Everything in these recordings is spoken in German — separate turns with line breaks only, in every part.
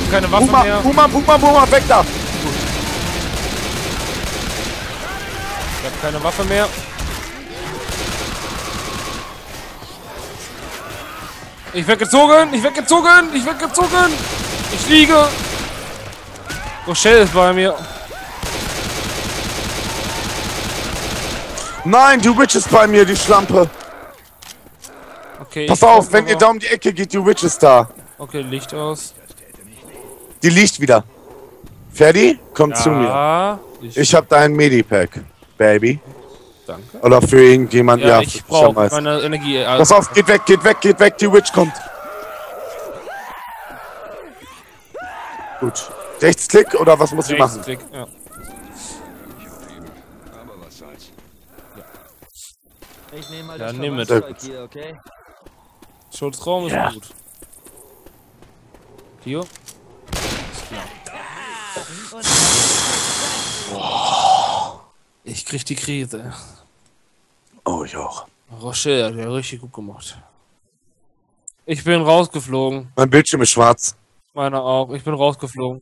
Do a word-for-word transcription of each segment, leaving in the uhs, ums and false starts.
hab keine Waffe
Puma,
mehr.
Puma, Puma, Puma, weg da!
Ich hab keine Waffe mehr. Ich werd gezogen, ich werd gezogen, ich werd gezogen. Ich liege. Rochelle ist bei mir.
Nein, die Witch ist bei mir, die Schlampe.
Okay.
Pass auf, wenn ihr da um die Ecke geht, die Witch ist da.
Okay, Licht aus.
Die liegt wieder. Ferdi, komm
Ja,
zu mir.
Ich,
Ich hab dein Medipack, Baby.
danke.
Oder für irgendjemand,
Ja,
ja.
ich brauche meine Energie. Also
Pass auf, geht weg, geht weg, geht weg, die Witch kommt. Gut. Rechtsklick oder was muss ich machen?
Rechtsklick, ja.
Ich nehme mal
Ja,
das
nimm mit.
Verbandszeug hier, okay?
Schutzraum ist
Ja.
gut. Hier. Ich krieg die Krise.
Oh, ich auch.
Rochelle hat ja richtig gut gemacht. Ich bin rausgeflogen.
Mein Bildschirm ist schwarz.
Meiner auch. Ich bin rausgeflogen.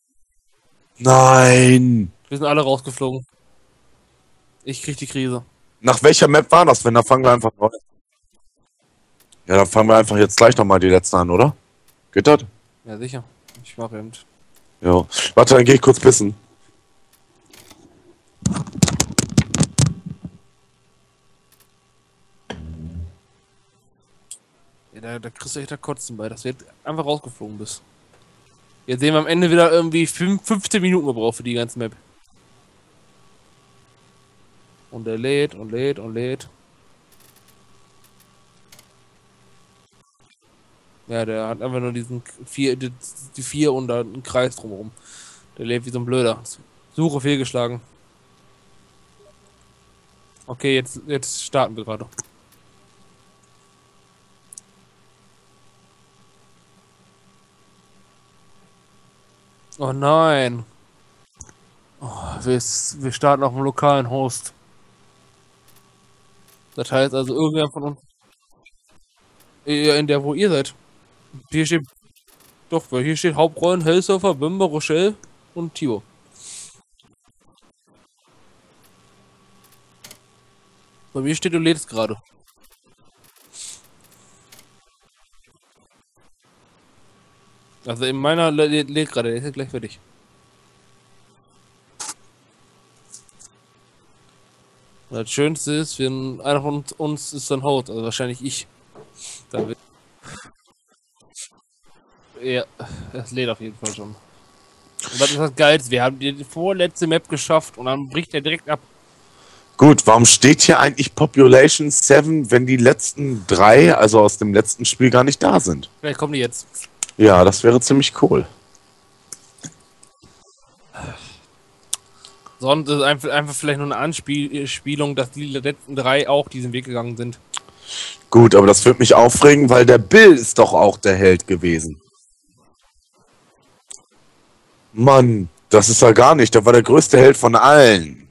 Nein.
Wir sind alle rausgeflogen. Ich krieg die Krise.
Nach welcher Map war das? Wenn, dann fangen wir einfach neu. Ja, dann fangen wir einfach jetzt gleich nochmal die letzten an, oder? Geht das?
Ja, sicher. Ich mach eben.
Ja. Warte, dann geh ich kurz pissen.
Ja, da, da kriegst du echt da Kotzen bei, dass du jetzt einfach rausgeflogen bist. Jetzt sehen wir am Ende wieder irgendwie fünfzehn Minuten gebraucht für die ganze Map. Und er lädt und lädt und lädt. Ja, der hat einfach nur diesen vier, die, die vier und da einen Kreis drumherum. Der lädt wie so ein Blöder. Suche fehlgeschlagen. Okay, jetzt, jetzt starten wir gerade. Oh nein. Oh, wir, wir starten auf dem lokalen Host. Das heißt also, irgendwer von uns. Ja, in der, wo ihr seid. Hier steht. Doch, weil hier steht Hauptrollen Hellsurfer, Bimber, Rochelle und Tio. Bei mir steht, du lädst gerade. Also in meiner lädt lä gerade, der ist ja gleich fertig. Und das Schönste ist, wenn einer von uns ist dann Haut, also wahrscheinlich ich. Dann wird ja, das lädt auf jeden Fall schon. Und das ist das Geilste, wir haben die vorletzte Map geschafft und dann bricht er direkt ab.
Gut, warum steht hier eigentlich Population sieben, wenn die letzten drei, also aus dem letzten Spiel, gar nicht da sind?
Vielleicht kommen die jetzt.
Ja, das wäre ziemlich cool.
Sonst ist es einfach, einfach vielleicht nur eine Anspielung, dass die letzten drei auch diesen Weg gegangen sind.
Gut, aber das wird mich aufregen, weil der Bill ist doch auch der Held gewesen. Mann, das ist er gar nicht. Der war der größte Held von allen.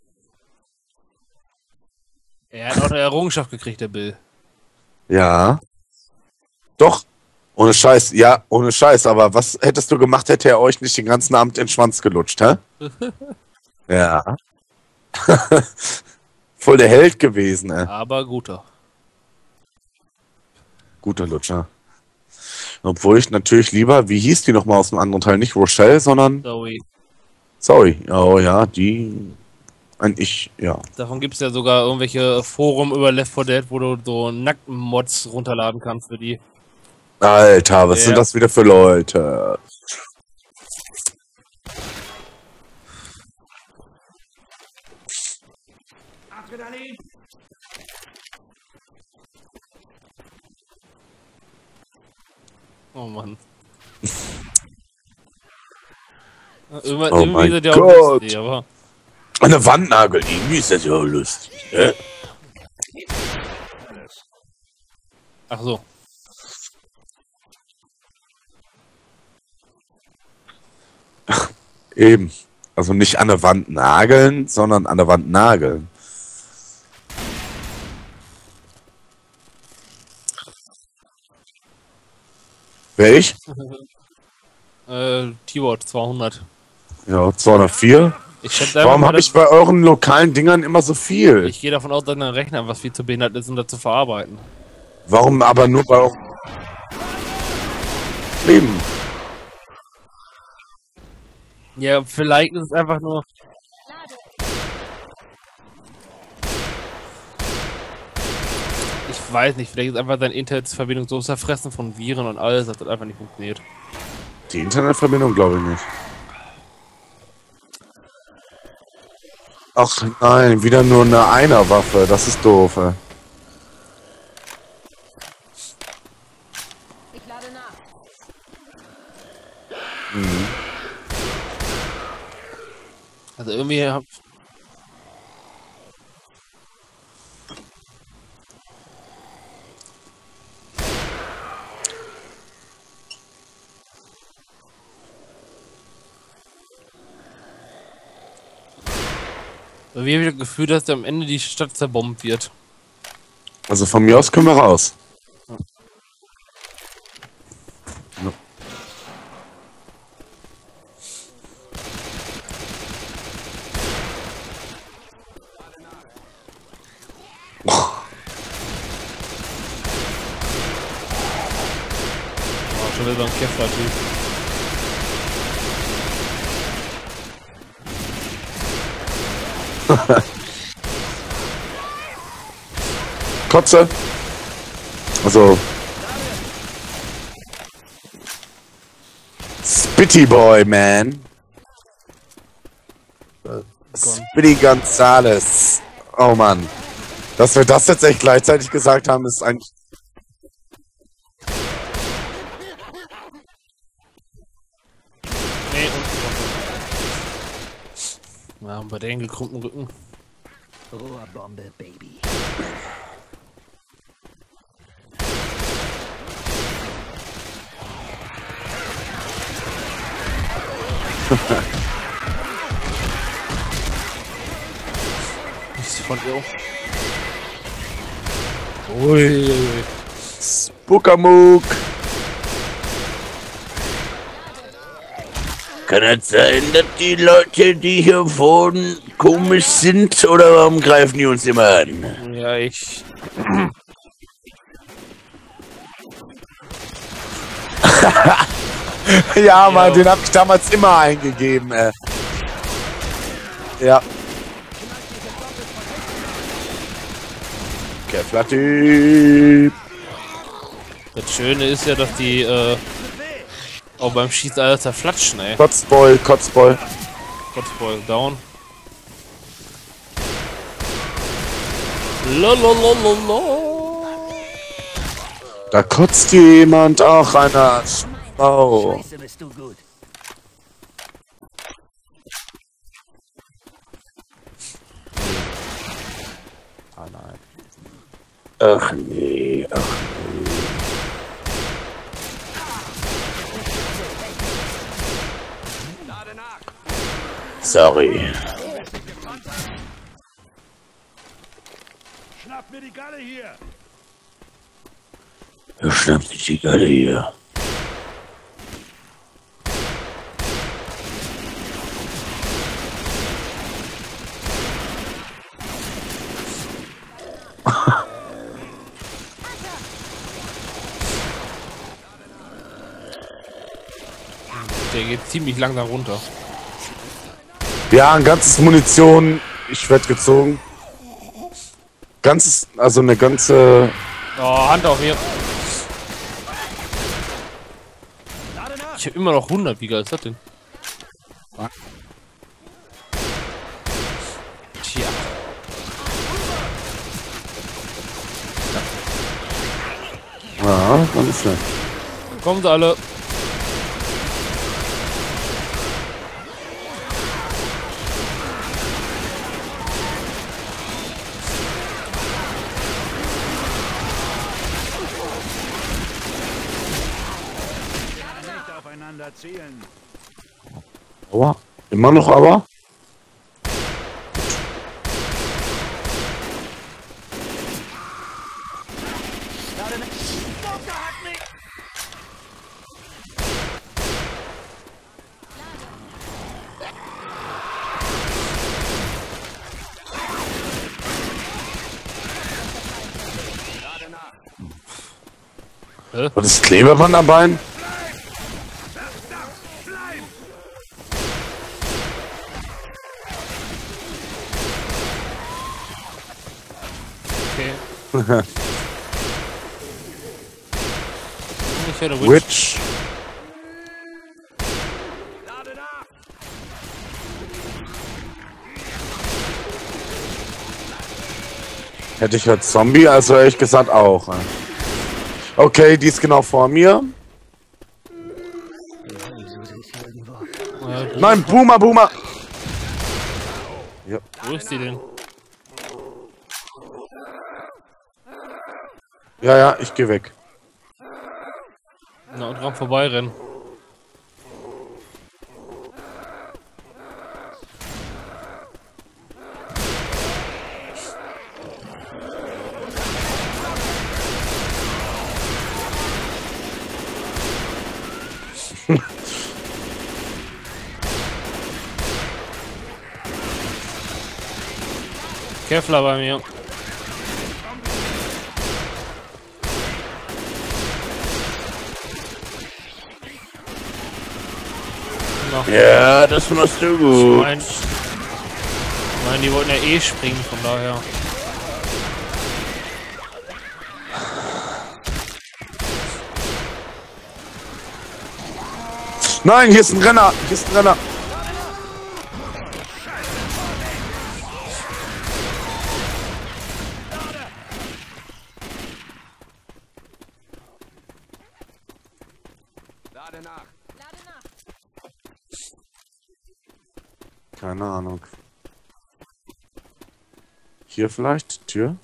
Er hat auch eine Errungenschaft gekriegt, der Bill.
Ja. Doch. Ohne Scheiß. Ja, ohne Scheiß. Aber was hättest du gemacht, hätte er euch nicht den ganzen Abend in den Schwanz gelutscht, hä? Ja. Voll der Held gewesen, ey.
Aber guter.
Guter Lutscher. Obwohl ich natürlich lieber, wie hieß die nochmal aus dem anderen Teil? Nicht Rochelle, sondern...
Sorry.
Sorry. Oh ja, die... Eigentlich, ja.
Davon gibt es ja sogar irgendwelche Foren über Left four Dead, wo du so Nackt-Mods runterladen kannst für die.
Alter, was
Ja.
sind das wieder für Leute?
Oh Mann. Irgendwann,
Oh
irgendwie
mein
sind ja auch
Gott.
lustig, aber
An der Wand nageln, irgendwie ist das ja lustig. Hä?
ach so.
Eben. Also nicht an der Wand nageln, sondern an der Wand nageln. Wer ich?
Äh, T-Wort zweihundert.
Ja, zweihundertvier.
Ich schätze einfach
Warum
mal,
habe
dass-
ich bei euren lokalen Dingern immer so viel?
Ich gehe davon aus, dass dein Rechner einfach viel zu behindert ist, um das zu verarbeiten.
Warum aber nur bei euren Leben?
Ja, vielleicht ist es einfach nur... Ich weiß nicht, vielleicht ist einfach deine Internetverbindung so zerfressen von Viren und alles, dass das einfach nicht funktioniert.
Die Internetverbindung glaube ich nicht. Ach nein, wieder nur eine Einerwaffe. Das ist doof, ey.
Ich lade nach.
Also irgendwie hab... Irgendwie habe ich das Gefühl, dass am Ende die Stadt zerbombt wird.
Also von mir aus können wir raus. Ja.
Oh, schon wieder so ein Käfer-Typ.
Kotze. Also. Spitty Boy, man. Spitty Gonzales. Oh Mann. Dass wir das jetzt echt gleichzeitig gesagt haben, ist eigentlich...
Nee, und... Ja, und bei den gekrümmten Rücken.
Rohrbombe, Baby.
Nichts von ihr. Ui.
Spuckamuk. Kann es sein, dass die Leute, die hier wohnen, komisch sind? Oder warum greifen die uns immer an?
Ja, ich...
Ja, Mann, den hab ich damals immer eingegeben, ey. Ja. Kevlar-Typ.
Das Schöne ist ja, dass die, äh... auch beim Schießen alles zerflatschen, ey.
Kotzboy, Kotzboy.
Kotzboy down. Lalalala.
Da kotzt jemand, auch einer Frau.
Scheiße, bist du gut.
Ah nein.
Ach nee, ach nee. Sorry.
Schnapp mir die Galle hier!
Er schnappt sich die Galle hier.
Der geht ziemlich langsam runter.
Ja, ein ganzes Munition. Ich werd gezogen. Ganzes, also eine ganze...
Oh, Hand auf mir. Ich hab immer noch hundert. Wie geil ist das denn? Tja.
Ja, dann ist er.
Kommen sie alle.
Nicht aufeinander zielen.
Aua. Immer noch aber?
Hä?
Was ist Klebeband am Bein?
Okay. Ich hätte Witch.
Witch. Hätte ich jetzt Zombie, also ehrlich gesagt auch. Okay, die ist genau vor mir.
Ja,
Nein, Boomer, Boomer. Ja.
wo ist die denn?
Ja, ja, ich gehe weg.
Na, und dran vorbeirennen. Kevlar bei mir. Noch.
Ja, das machst du gut.
Nein. Nein, die wollten ja eh springen, von daher.
Nein, hier ist ein Renner. Hier ist ein Renner. Keine Ahnung. Hier vielleicht? Tür?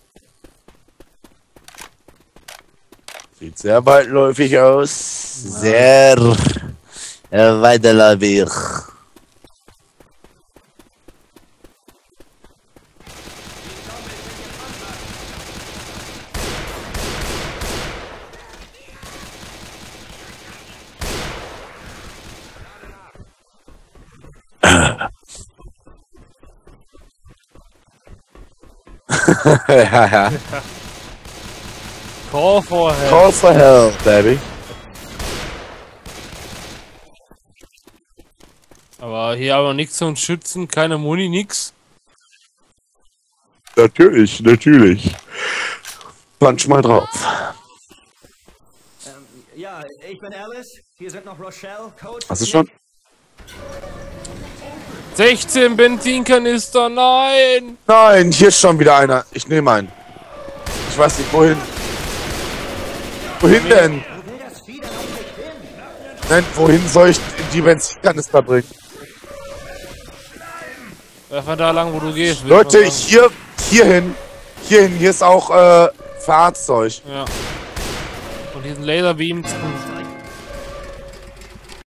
Sieht sehr weitläufig aus. Sehr äh, weitläufig. Ja, ja.
Call for help.
Call for help, baby.
Aber hier aber nichts zum Schützen, keine Muni, nix.
Natürlich, natürlich. Punch mal drauf.
Ähm, ja, ich bin Alice. Hier sind noch Rochelle, Coach.
Hast du schon?
sechzehn Benzinkanister, nein!
Nein, hier ist schon wieder einer. Ich nehme einen. Ich weiß nicht, wohin. Wohin denn? Nein, wohin soll ich die Benzinkanister bringen?
Einfach da lang, wo du gehst. will
Leute,
ich mal sagen.
hier, hierhin. Hierhin, hier ist auch äh, Fahrzeug.
Ja. Und diesen Laserbeam zum